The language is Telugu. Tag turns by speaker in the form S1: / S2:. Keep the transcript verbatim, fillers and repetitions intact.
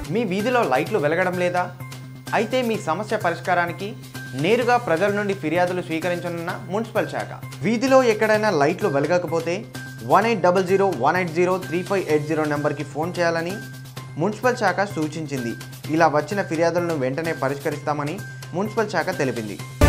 S1: మీ వీధిలో లైట్లు వెలగడం లేదా? అయితే మీ సమస్య పరిష్కారానికి నేరుగా ప్రజల నుండి ఫిర్యాదులు స్వీకరించనున్న మున్సిపల్ శాఖ. వీధిలో ఎక్కడైనా లైట్లు వెలగకపోతే one eight double zero one eight zero three five eight zero నెంబర్కి ఫోన్ చేయాలని మున్సిపల్ శాఖ సూచించింది. ఇలా వచ్చిన ఫిర్యాదులను వెంటనే పరిష్కరిస్తామని మున్సిపల్ శాఖ తెలిపింది.